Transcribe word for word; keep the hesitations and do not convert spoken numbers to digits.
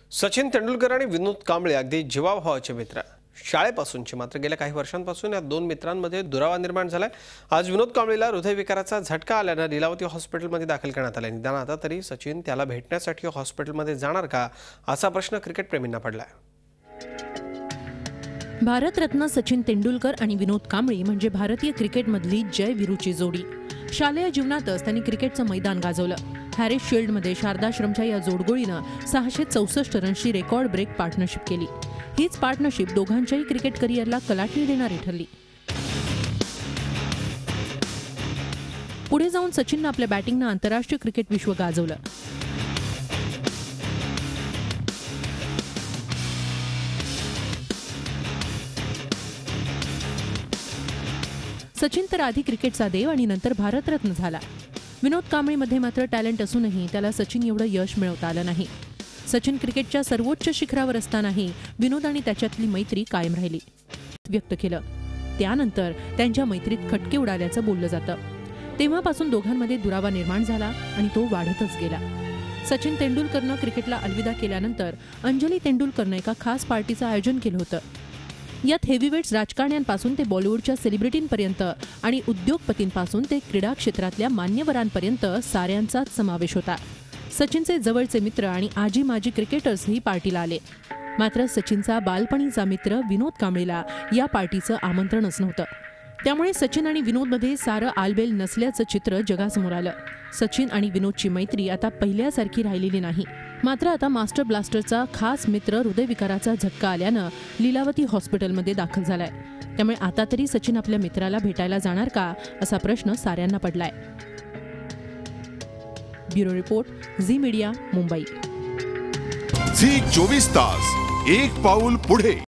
सचिन तेंडुलकर आणि विनोद कांबळे अगदी जीवाभावाचे मित्र, शाळेपासूनचे. मात्र गेल्या काही वर्षांपासून या दोन मित्रांमध्ये दुरावा निर्माण झालाय. आज विनोद कांबळेला हृदयविकाराचा झटका आल्याने लीलावती हॉस्पिटलमध्ये दाखल करण्यात आले. निदान आता तरी सचिन त्याला भेटण्यासाठी हॉस्पिटलमध्ये जाणार का, असा प्रश्न क्रिकेटप्रेमींना पडलाय. भारतरत्न सचिन तेंडुलकर आणि विनोद कांबळे म्हणजे भारतीय क्रिकेटमधली जय वीरूची जोडी. शालेय जीवनातच त्यांनी क्रिकेटचं मैदान गाजवलं. हॅरिस शील्डमध्ये शारदाश्रमच्या या जोडगोळीनं सहाशे चौसष्ट रन्सची रेकॉर्ड ब्रेक पार्टनरशिप केली. हीच पार्टनरशिप दोघांच्याही क्रिकेट करिअरला कलाटणी देणारी ठरली. पुढे जाऊन सचिननं आपल्या बॅटिंगनं आंतरराष्ट्रीय क्रिकेट विश्व गाजवलं. सचिन तर आधी क्रिकेटचा देव आणि नंतर भारतरत्न झाला. विनोद कांबळेमध्ये मात्र टॅलेंट असूनही त्याला सचिन एवढं यश मिळवता आलं नाही. सचिन क्रिकेटच्या सर्वोच्च शिखरावर असतानाही विनोद आणि त्याच्यातली मैत्री कायम राहिली व्यक्त केलं. त्यानंतर त्यांच्या मैत्रीत खटके उडाल्याचं बोललं जातं. तेव्हापासून दोघांमध्ये दुरावा निर्माण झाला आणि तो वाढतच गेला. सचिन तेंडुलकरनं क्रिकेटला अलविदा केल्यानंतर अंजली तेंडुलकरनं एका खास पार्टीचं आयोजन केलं होतं. यात हेवीवेट्स राजकारण्यांपासून ते बॉलिवूडच्या सेलिब्रिटींपर्यंत आणि उद्योगपतींपासून ते क्रीडा क्षेत्रातल्या मान्यवरांपर्यंत साऱ्यांचाच समावेश होता. सचिनचे जवळचे मित्र आणि आजी माजी क्रिकेटर्सही पार्टीला आले. मात्र सचिनचा बालपणीचा मित्र विनोद कांबळेला या पार्टीचं आमंत्रणच नव्हतं. त्यामुळे सचिन आणि विनोदमध्ये सारं आलबेल नसल्याचं चित्र जगासमोर आलं. सचिन आणि विनोदची मैत्री आता पहिल्यासारखी राहिलेली नाही. मात्र आता मास्टर ब्लास्टरचा खास मित्र हृदयविकाराचा झटका आल्यानं लीलावती हॉस्पिटलमध्ये दाखल झालाय. त्यामुळे आता तरी सचिन आपल्या मित्राला भेटायला जाणार का, असा प्रश्न साऱ्यांना पडलाय. Bureau report, Zee Media, Mumbai. Zee चोवीस तास, एक पाऊल पुढे.